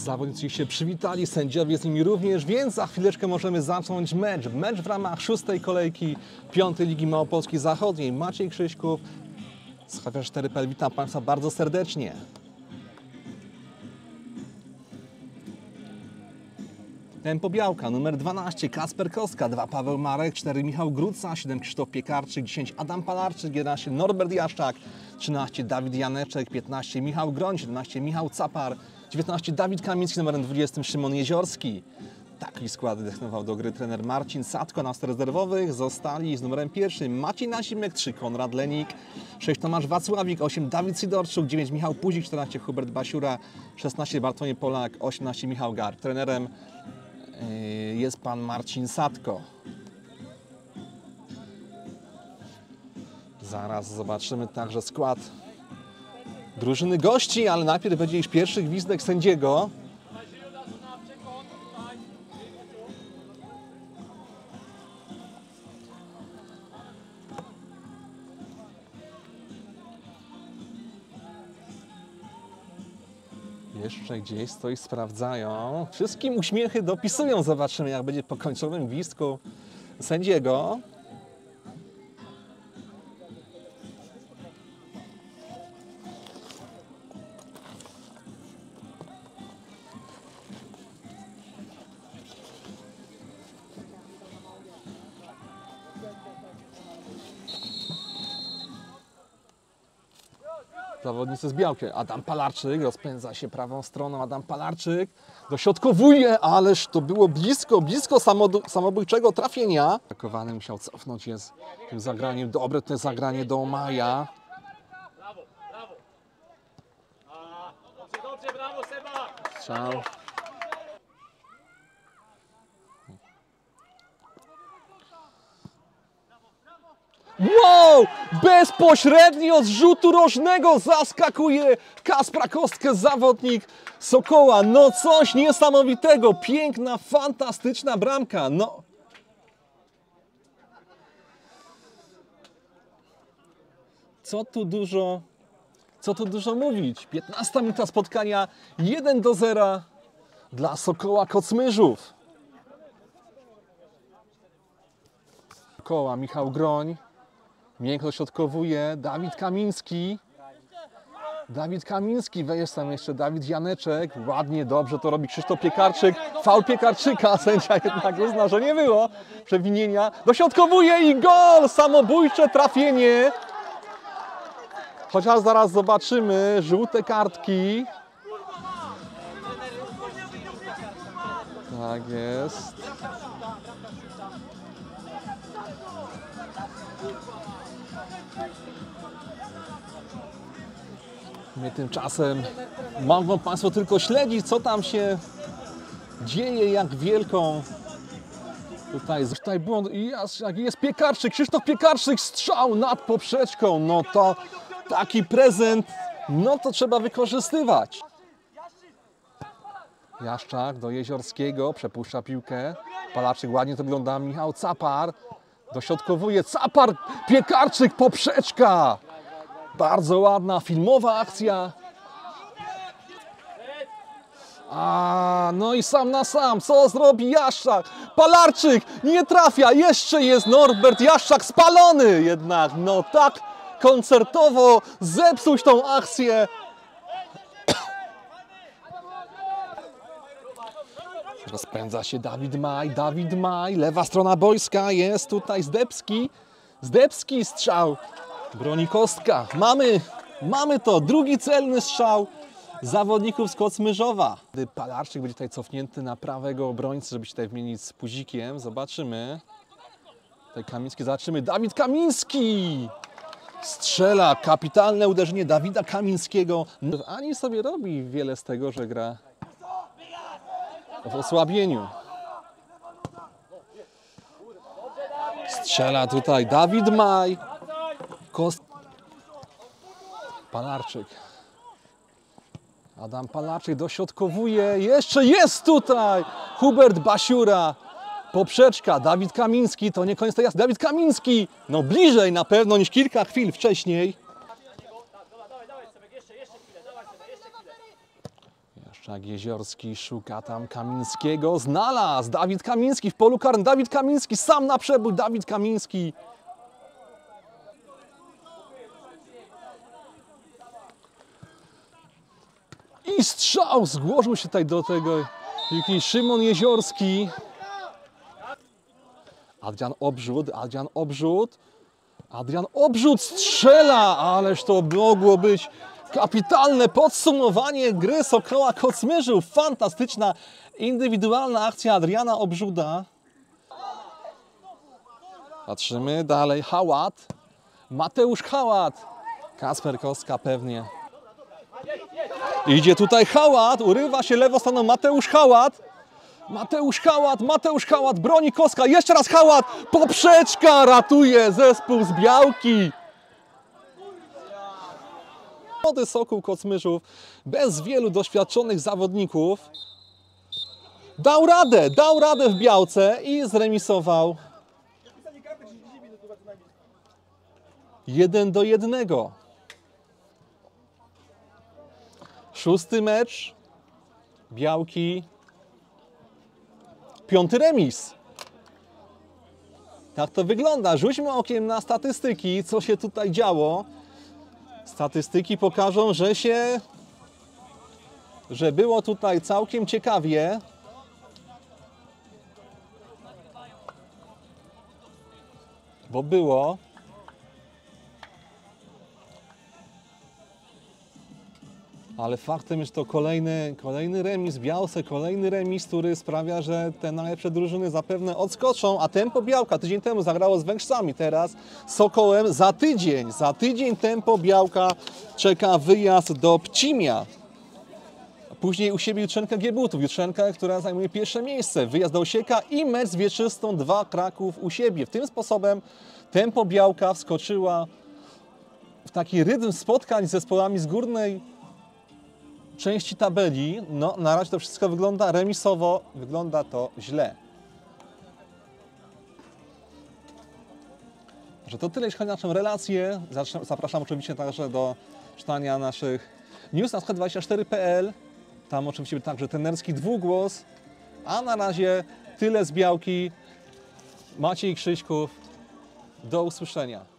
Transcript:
Zawodnicy się przywitali, sędziowie z nimi również, więc za chwileczkę możemy zacząć mecz. Mecz w ramach 6. kolejki 5. Ligi Małopolski Zachodniej. Maciej Krzyśków z HW4.pl. Witam Państwa bardzo serdecznie. Tempo Białka, numer 12, Kacper Kostka, 2 Paweł Marek, 4 Michał Gruca, 7 Krzysztof Piekarczyk, 10 Adam Palarczyk, 11 Norbert Jaszczak, 13 Dawid Janeczek, 15 Michał Groń, 17 Michał Capar, 19 Dawid Kamiński, numerem 20 Szymon Jeziorski. Taki skład decydował do gry trener Marcin Sadko. Na rezerwowych zostali z numerem 1 Maciej Nasimek, 3 Konrad Lenik, 6 Tomasz Wacławik, 8 Dawid Sidorczuk, 9 Michał Puzik, 14 Hubert Basiura, 16 Bartłomiej Polak, 18 Michał Gar. Trenerem jest pan Marcin Sadko. Zaraz zobaczymy także skład drużyny gości, ale najpierw będzie już pierwszy gwizdek sędziego. Jeszcze gdzieś coś sprawdzają. Wszystkim uśmiechy dopisują. Zobaczymy, jak będzie po końcowym gwizdku sędziego. Zawodnicy z Białkiem. Adam Palarczyk rozpędza się prawą stroną. Adam Palarczyk dośrodkowuje, ależ to było blisko samobójczego trafienia. Atakowany musiał cofnąć jest tym zagraniem. Dobre to zagranie do Maja. Brawo, brawo. Dobrze, brawo Seba. Strzał. Wow! Bezpośrednio z rzutu rożnego zaskakuje Kacpra Kostkę, zawodnik Sokoła. No coś niesamowitego. Piękna, fantastyczna bramka. No. Co tu dużo mówić. 15 minuta spotkania, 1-0 dla Sokoła Kocmyrzów. Sokoła Michał Groń. Miękko dośrodkowuje Dawid Kamiński. Dawid Kamiński, jest tam jeszcze Dawid Janeczek. Ładnie, dobrze to robi Krzysztof Piekarczyk. Faul Piekarczyka, sędzia jednak uzna, że nie było przewinienia. Dośrodkowuje i gol! Samobójcze trafienie. Chociaż zaraz zobaczymy żółte kartki. Tak jest. My tymczasem mogą Państwo tylko śledzić, co tam się dzieje, jak wielką tutaj błąd. I jest Piekarczyk, Krzysztof Piekarczyk, strzał nad poprzeczką. No to taki prezent, no to trzeba wykorzystywać. Jaszczak do Jeziorskiego, przepuszcza piłkę. Palarczyk ładnie to wygląda, Michał Capar. Dośrodkowuje, Capar, Piekarczyk, poprzeczka. Bardzo ładna, filmowa akcja. No i sam na sam, co zrobi Jaszczak? Palarczyk nie trafia, jeszcze jest Norbert Jaszczak spalony jednak. No tak koncertowo zepsuć tą akcję. Rozpędza się Dawid Maj, lewa strona boiska, jest tutaj Zdebski strzał, broni Kostka, mamy to, drugi celny strzał zawodników z Kocmyrzowa. Palarczyk będzie tutaj cofnięty na prawego obrońcę, żeby się tutaj wymienić z Puzikiem, zobaczymy. Tutaj Kamiński, zobaczymy, Dawid Kamiński strzela, kapitalne uderzenie Dawida Kamińskiego. Ani sobie robi wiele z tego, że gra w osłabieniu. Strzela tutaj Dawid Maj. Palarczyk. Adam Palarczyk dośrodkowuje. Jeszcze jest tutaj Hubert Basiura. Poprzeczka. Dawid Kamiński. To nie koniec tej jazdy. Dawid Kamiński. No bliżej na pewno niż kilka chwil wcześniej. Wszak Jeziorski szuka tam Kamińskiego. Znalazł! Dawid Kamiński w polu karnym. Dawid Kamiński sam na przebój. Dawid Kamiński. I strzał! Zgłosił się tutaj do tego piłki Szymon Jeziorski. Adrian Obrzut strzela! Ależ to mogło być kapitalne podsumowanie gry Sokoła Kocmyrzów. Fantastyczna, indywidualna akcja Adriana Obrzuta. Patrzymy dalej. Hałat. Mateusz Hałat. Kacper Kostka pewnie. Idzie tutaj Hałat. Urywa się lewą stroną Mateusz Hałat. Mateusz Hałat broni Kostka. Jeszcze raz Hałat. Poprzeczka ratuje zespół z Białki. Młody Sokół Kocmyrzów bez wielu doświadczonych zawodników dał radę w Białce i zremisował 1-1. 6. mecz Białki, 5. remis. Tak to wygląda. Rzućmy okiem na statystyki, co się tutaj działo. Statystyki pokażą, że było tutaj całkiem ciekawie. Bo było. Ale faktem jest to kolejny remis w Białce, kolejny remis, który sprawia, że te najlepsze drużyny zapewne odskoczą, a Tempo Białka tydzień temu zagrało z Węgrzami, teraz Sokołem za tydzień Tempo Białka czeka wyjazd do Pcimia. Później u siebie Jutrzenka Giebutów, Jutrzenka, która zajmuje pierwsze miejsce, wyjazd do Osieka i mecz z Wieczystą 2 Kraków u siebie. W tym sposobem Tempo Białka wskoczyła w taki rytm spotkań z zespołami z górnej części tabeli. No, na razie to wszystko wygląda remisowo, wygląda to źle. Że to tyle, jeśli chodzi o naszą relację. Zapraszam oczywiście także do czytania naszych news na Sky24.pl. Tam oczywiście także trenerski dwugłos. A na razie tyle z Białki. Maciej Krzyśków. Do usłyszenia.